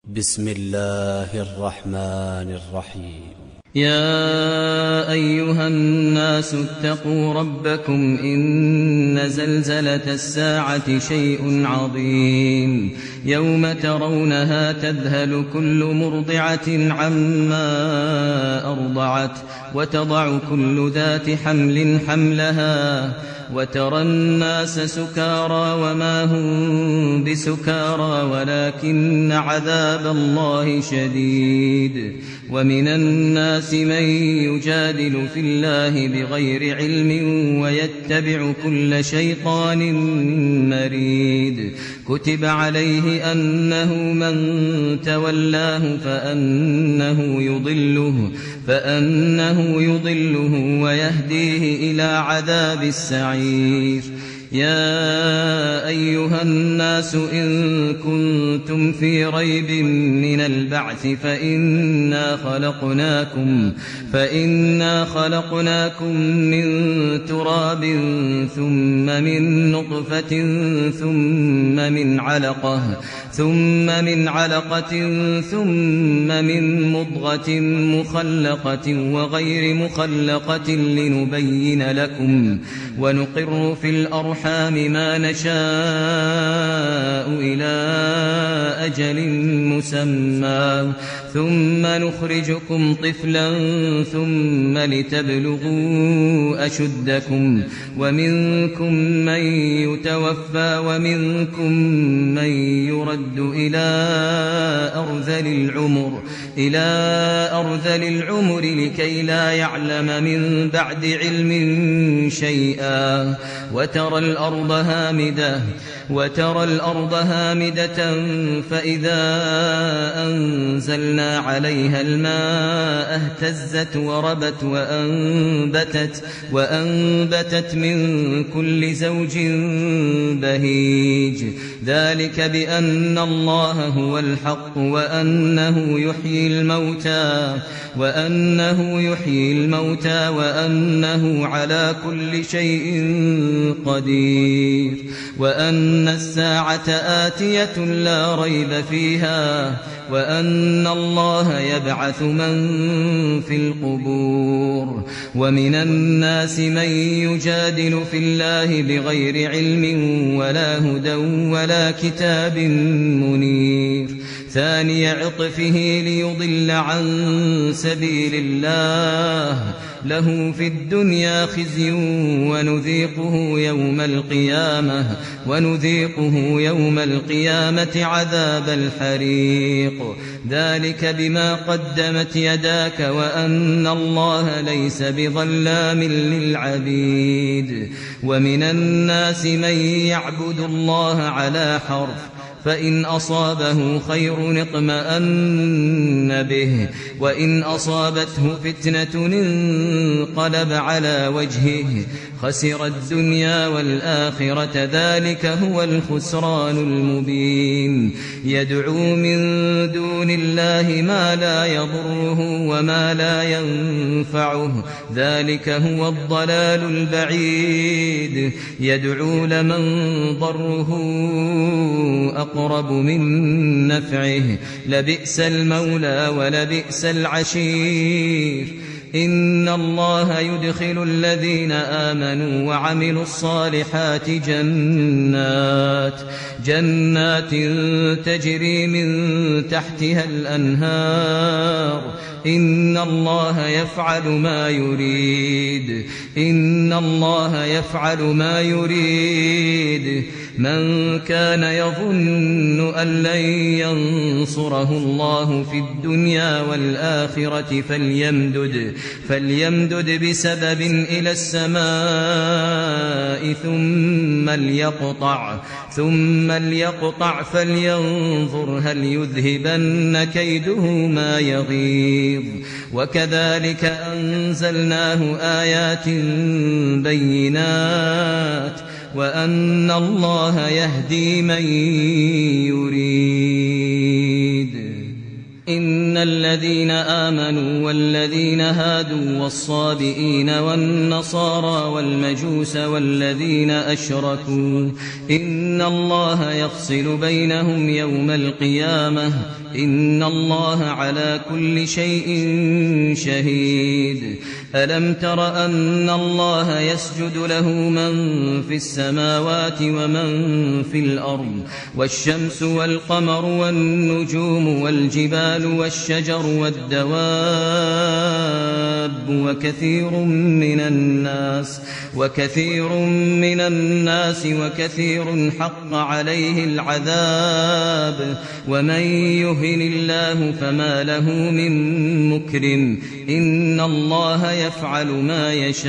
بسم الله الرحمن الرحيم. يا أيها الناس اتقوا ربكم إن زلزلة الساعة شيء عظيم يوم ترونها تذهل كل مرضعة عما أرضعت وتضع كل ذات حمل حملها وترى الناس سكارى وما هم بسكارى ولكن عذاب الله شديد. ومن الناس من يجادل في الله بغير علم ويتبع كل شيطان مريد. كتب عليه أنه من تولاه فأنه يضله ويهديه إلى عذاب السعير. يا أيها الناس إن كنتم في ريب من البعث فإنا خلقناكم من تراب ثم من نطفة ثم من علقة ثم من مضغة مخلقة وغير مخلقة لنبين لكم ونقر في الأرحام ما نشاء إلى أجل مسمى ثم نخرجكم طفلا ثم لتبلغوا أشدكم ومنكم من يتوفى ومنكم من يرد إلى أرذل العمر لكي لا يعلم من بعد علم شيئا. وترى الأرض هامدة فإذا أنزلنا عليها الماء اهتزت وربت وأنبتت من كل زوج بهيج. ذلك بأن الله هو الحق وأنه يحيي الموتى وأنه على كل شيء قدير وأن الساعة آتية لا ريب فيها وأن الله يبعث من في القبور. ومن الناس من يجادل في الله بغير علم ولا هدى ولا كتاب منير. ثاني عطفه ليضل عن سبيل الله له في الدنيا خزي ونذيقه يوم القيامة عذاب الحريق. ذلك بما قدمت يداك وأن الله ليس بظلام للعبيد. ومن الناس من يعبد الله على حرف فإن أصابه خير اطمأن به وإن أصابته فتنة انقلب على وجهه خسر الدنيا والآخرة. ذلك هو الخسران المبين. يدعو من دون الله ما لا يضره وما لا ينفعه ذلك هو الضلال البعيد. يدعو لمن ضره أقرب من نفعه لبئس المولى ولبئس العشير. إن الله يدخل الذين آمنوا وعملوا الصالحات جنات تجري من تحتها الأنهار. إن الله يفعل ما يريد. من كان يظن أن لن ينصره الله في الدنيا والآخرة فليمدد بسبب إلى السماء ثم ليقطع فلينظر هل يذهبن كيده ما يغيظ. وكذلك أنزلناه آيات بينات وأن الله يهدي من يريد. إن الذين آمنوا والذين هادوا والصابئين والنصارى والمجوس والذين أشركوا إن الله يفصل بينهم يوم القيامة إن الله على كل شيء شهيد ألم تر أن الله يسجد له من في السماوات ومن في الأرض والشمس والقمر والنجوم والجبال والشجر والدواب وكثير من الناس وكثير حق عليه العذاب ومن يهن الله فما له من مكرم إن الله يفعل ما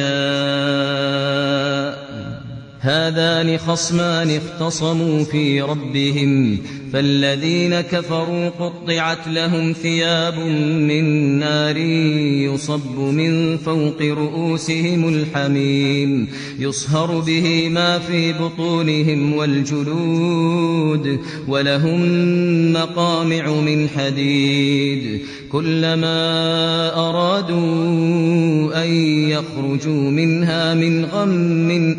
يشاء هذان خصمان اختصموا في ربهم فالذين كفروا قطعت لهم ثياب من نار يصب من فوق رؤوسهم الحميم يصهر به ما في بطونهم والجلود ولهم مقامع من حديد كلما أرادوا أن يخرجوا منها من غم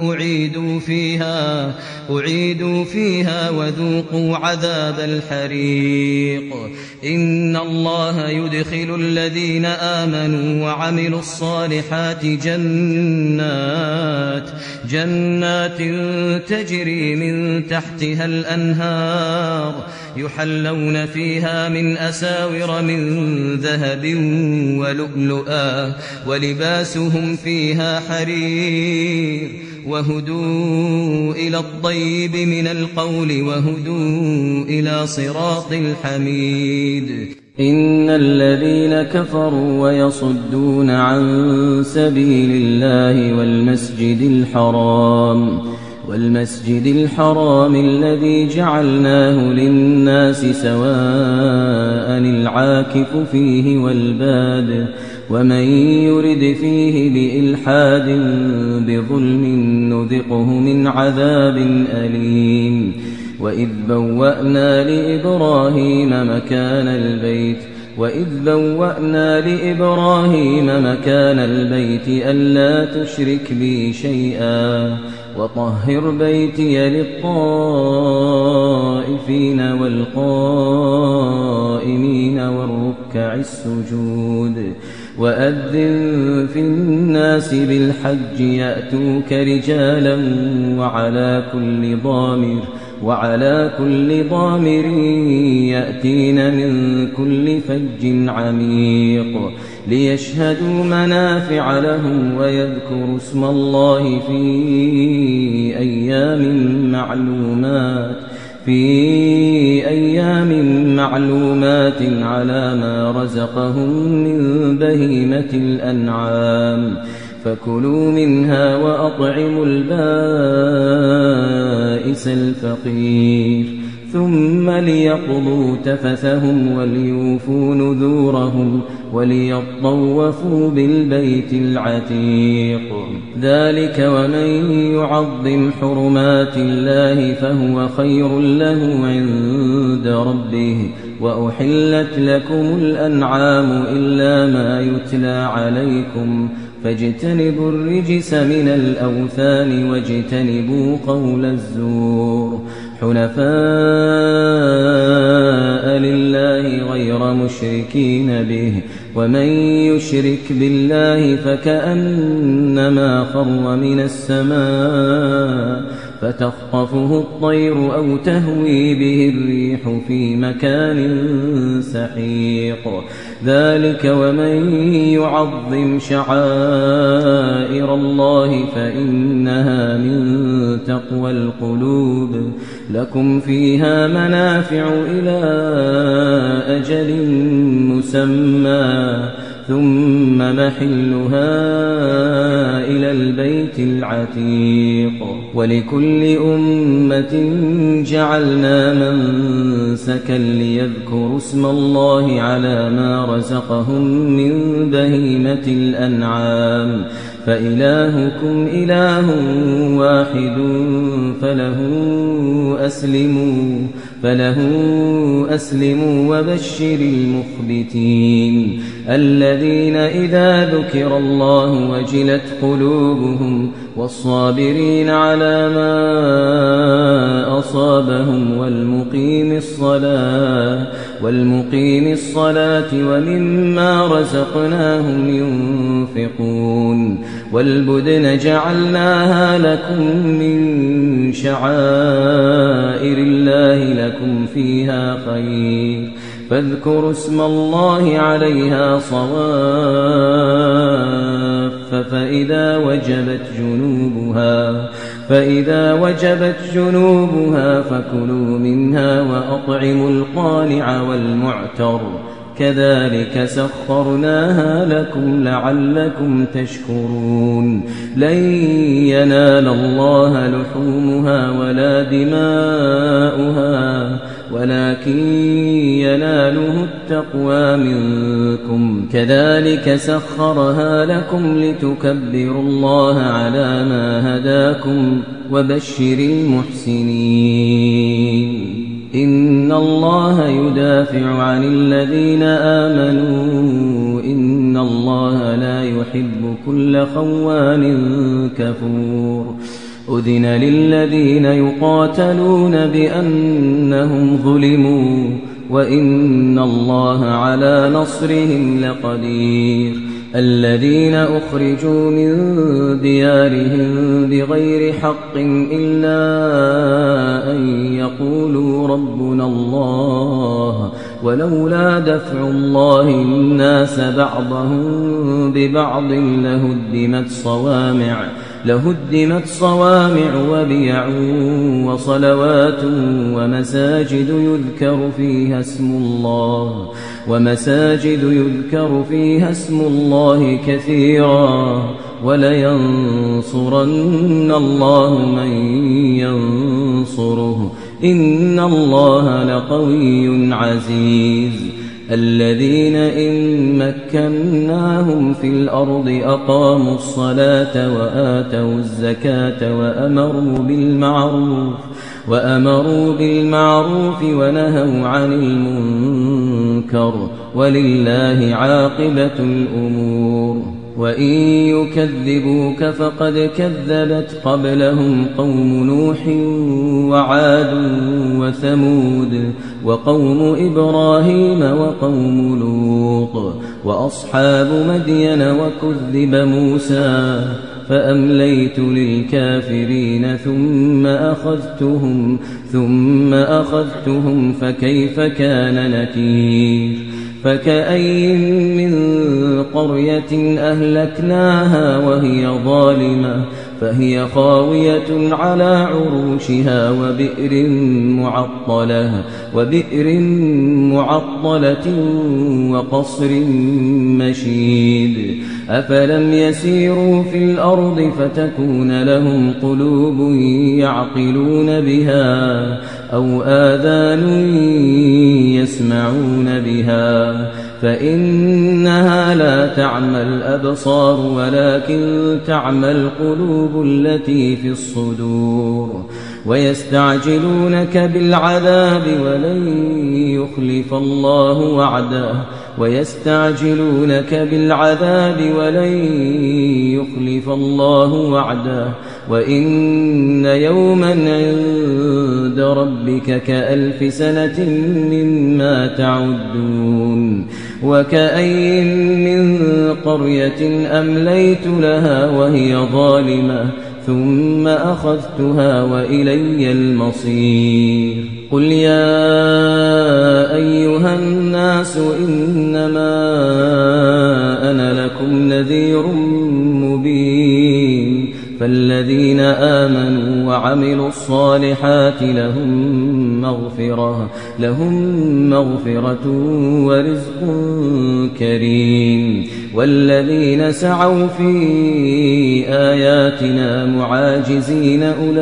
أعيدوا فيها وذوقوا عذاب الحريق إن الله يدخل الذين آمنوا وعملوا الصالحات جنات تجري من تحتها الأنهار يحلون فيها من أساور من ذهب ولؤلؤا ولباسهم فيها حرير وهدوا إلى الطيب من القول وهدوا إلى صراط الحميد إن الذين كفروا ويصدون عن سبيل الله والمسجد الحرام الذي جعلناه للناس سواء العاكف فيه والباد ومن يرد فيه بإلحاد بظلم نذقه من عذاب أليم وإذ بوأنا لإبراهيم مكان البيت ألا تشرك بي شيئا وطهر بيتي للطائفين والقائمين والركع السجود وأذن في الناس بالحج يأتوك رجالا وعلى كل ضامر يأتين من كل فج عميق ليشهدوا منافع لهم ويذكروا اسم الله في أيام معلومات على ما رزقهم من بهيمة الأنعام فكلوا منها وأطعموا البائس الفقير ثم ليقضوا تفثهم وليوفوا نذورهم وليطوفوا بالبيت العتيق ذلك ومن يعظم حرمات الله فهو خير له عند ربه وأحلت لكم الأنعام إلا ما يتلى عليكم فاجتنبوا الرجس من الأوثان واجتنبوا قول الزور حنفاء لله غير مشركين به ومن يشرك بالله فكأنما خر من السماء فتخطفه الطير أو تهوي به الريح في مكان سحيق ذلك ومن يعظم شعائر الله فإنها من تقوى القلوب لكم فيها منافع إلى أجل مسمى ثم محلها إلى البيت العتيق ولكل أمة جعلنا منسكا ليذكروا اسم الله على ما رزقهم من بهيمة الأنعام فإلهكم إله واحد فله فله أسلموا وبشر المخبتين الذين إذا ذكر الله وجلت قلوبهم والصابرين على ما أصابهم والمقيم الصلاة ومما رزقناهم ينفقون والبدن جعلناها لكم من شعائر الله لكم فيها خير فاذكروا اسم الله عليها صواف فإذا وجبت جنوبها فكلوا منها وأطعموا القانع والمعتر كذلك سخرناها لكم لعلكم تشكرون لن ينال الله لحومها ولا دماؤها ولكن يناله التقوى منكم كذلك سخرها لكم لتكبروا الله على ما هداكم وبشر المحسنين إن الله يدافع عن الذين آمنوا إن الله لا يحب كل خوان كفور أذن للذين يقاتلون بأنهم ظلموا وإن الله على نصرهم لقدير الذين أخرجوا من ديارهم بغير حق إلا أن يقولوا ربنا الله ولولا دفع الله الناس بعضهم ببعض لهدمت صوامع وبيع وصلوات ومساجد يذكر فيها اسم الله كثيرا ولينصرن الله من ينصره إن الله لقوي عزيز الذين إن مكناهم في الأرض أقاموا الصلاة وآتوا الزكاة وأمروا بالمعروف ونهوا عن المنكر ولله عاقبة الأمور وإن يكذبوك فقد كذبت قبلهم قوم نوح وعاد وثمود وقوم إبراهيم وقوم لوط وأصحاب مدين وكذب موسى فأمليت للكافرين ثم أخذتهم فكيف كان نكير فكأين من قرية أهلكناها وهي ظالمة فهي خاوية على عروشها وبئر معطلة وقصر مشيد أفلم يسيروا في الأرض فتكون لهم قلوب يعقلون بها أو آذان يسمعون بها فإنها لا تعمى الأبصار ولكن تعمى القلوب التي في الصدور ويستعجلونك بالعذاب ولن يخلف الله وعده وإن يوما عند ربك كألف سنة مما تعدون وكأين من قرية أمليت لها وهي ظالمة ثم أخذتها وإلي المصير قل يا أيها الناس إنما أنا لكم نذير مبين فالذين آمنوا وعملوا الصالحات لهم مغفرة ورزق كريم والذين سعوا في آياتنا معاجزين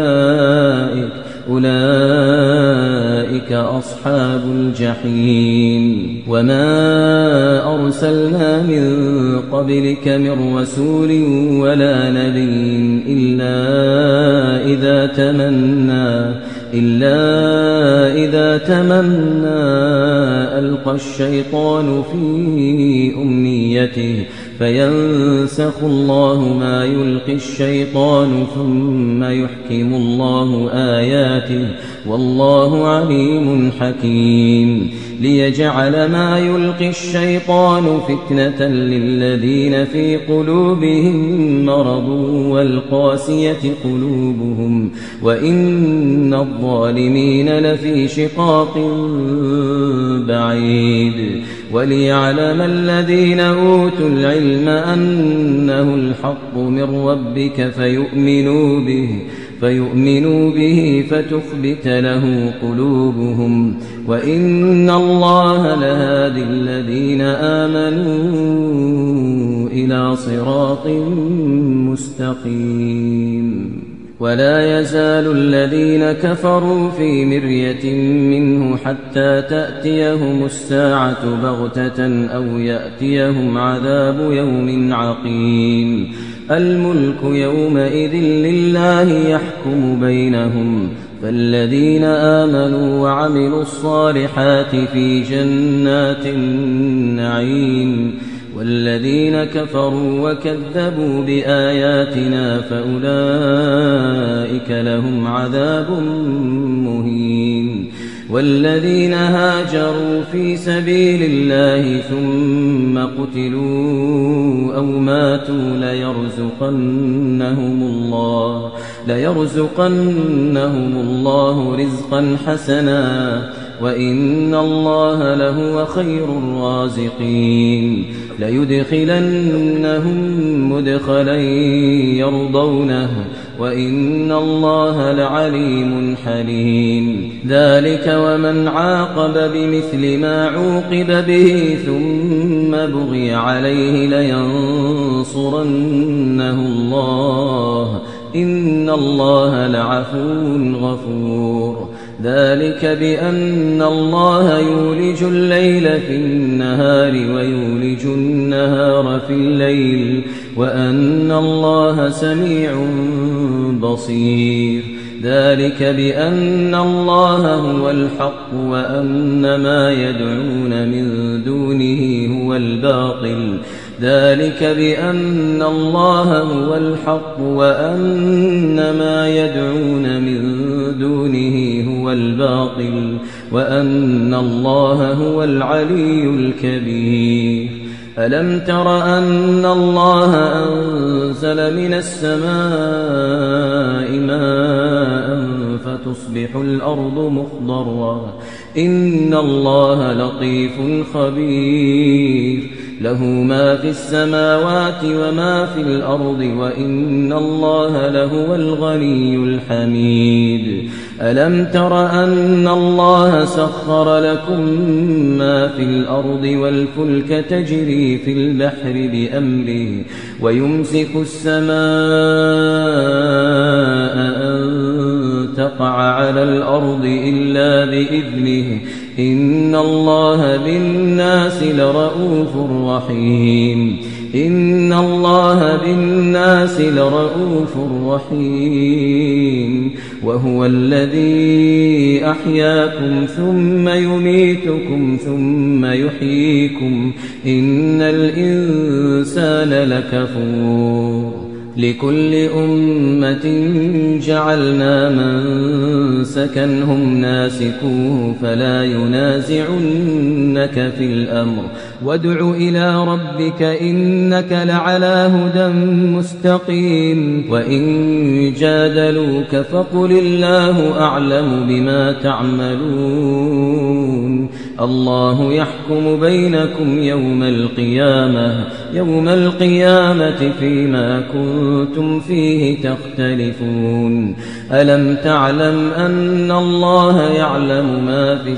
أولئك أصحاب الجحيم وما أرسلنا من قبلك من رسول ولا نبي إلا إلا إذا تمنى ألقى الشيطان في أمنيته فينسخ الله ما يلقي الشيطان ثم يحكم الله آياته والله عليم حكيم ليجعل ما يلقي الشيطان فتنة للذين في قلوبهم مرض والقاسية قلوبهم وإن الظالمين لفي شقاق بعيد وليعلم الذين أوتوا العلم أنه الحق من ربك فيؤمنوا به فتخبت له قلوبهم وإن الله لهادي الذين آمنوا إلى صراط مستقيم ولا يزال الذين كفروا في مرية منه حتى تأتيهم الساعة بغتة أو يأتيهم عذاب يوم عقيم الملك يومئذ لله يحكم بينهم فالذين آمنوا وعملوا الصالحات في جنات النعيم والذين كفروا وكذبوا بآياتنا فأولئك لهم عذاب مهين والذين هاجروا في سبيل الله ثم قتلوا أو ماتوا ليرزقنهم الله رزقا حسنا وإن الله لهو خير الرازقين ليدخلنهم مدخلا يرضونه وإن الله لعليم حليم ذلك ومن عاقب بمثل ما عوقب به ثم بغي عليه لينصرنه الله إن الله لعفو غفور ذلك بأن الله يولج الليل في النهار ويولج النهار في الليل وأن الله سميع بصير ذلك بأن الله هو الحق وأن ما يدعون من دونه هو الباطل ذلك بأن الله هو الحق وأن ما يدعون من دونه هو الباطل وأن الله هو العلي الكبير ألم تر أن الله أنزل من السماء ماء فتصبح الأرض مخضرا إن الله لطيف خبير له ما في السماوات وما في الأرض وإن الله لهو الغني الحميد ألم تر أن الله سخر لكم ما في الأرض والفلك تجري في البحر بأمره ويمسك السماء أن تقع على الأرض إلا بإذنه إن الله بالناس لرؤوف رحيم إن الله بالناس لرؤوف رحيم وهو الذي أحياكم ثم يميتكم ثم يحييكم إن الإنسان لكفور لكل أمة جعلنا منسكا هم ناسكوه فلا ينازعنك في الأمر وادع إلى ربك إنك لعلى هدى مستقيم وإن جادلوك فقل الله أعلم بما تعملون الله يحكم بينكم يوم القيامة فيما كنتم فيه تختلفون ألم تعلم أن الله يعلم ما في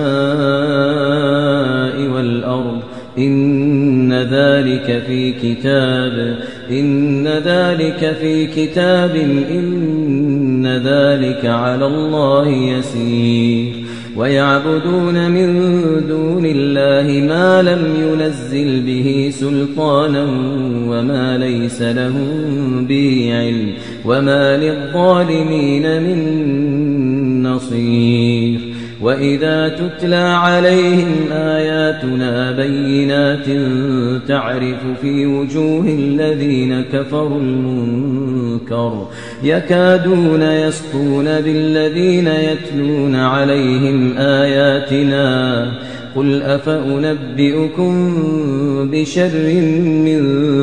السماء والأرض إن ذلك في كتاب إن ذلك على الله يسير ويعبدون من دون الله ما لم ينزل به سلطانا وما ليس لهم به علم وما للظالمين من نصير وإذا تتلى عليهم آياتنا بينات تعرف في وجوه الذين كفروا المنكر يكادون يسطون بالذين يتلون عليهم آياتنا قل أفأنبئكم بشر من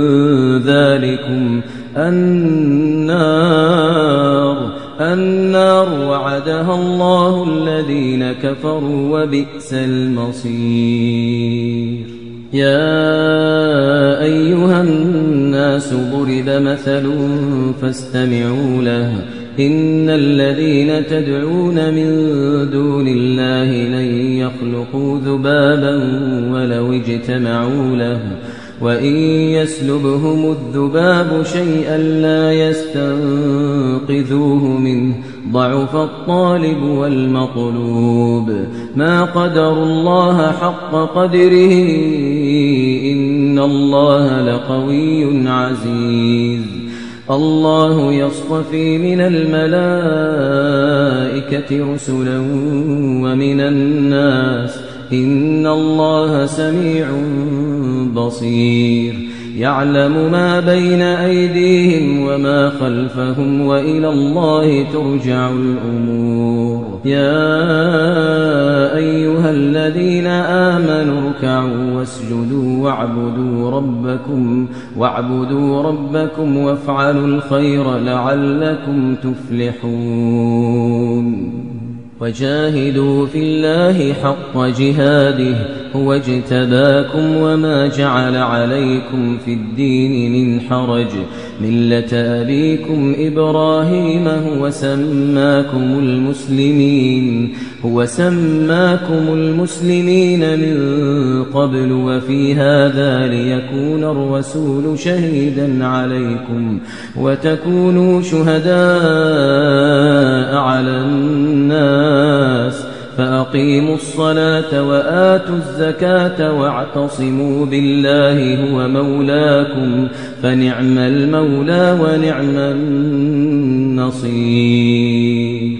ذلكم النار وعدها الله الذين كفروا وبئس المصير يا أيها الناس ضرب مثل فاستمعوا له إن الذين تدعون من دون الله لن يخلقوا ذبابا ولو اجتمعوا له وإن يسلبهم الذباب شيئا لا يستنقذوه منه ضعف الطالب والمطلوب ما قدروا الله حق قدره إن الله لقوي عزيز الله يصطفي من الملائكة رسلا ومن الناس إن الله سميع بصير يعلم ما بين أيديهم وما خلفهم وإلى الله ترجع الأمور يا أيها الذين آمنوا اركعوا واسجدوا واعبدوا ربكم وافعلوا الخير لعلكم تفلحون وجاهدوا في الله حق جهاده هو اجتباكم وما جعل عليكم في الدين من حرج ملة أبيكم إبراهيم هو سماكم المسلمين من قبل وفي هذا ليكون الرسول شهيدا عليكم وتكونوا شهداء على الناس فأقيموا الصلاة وآتوا الزكاة واعتصموا بالله هو مولاكم فنعم المولى ونعم النصير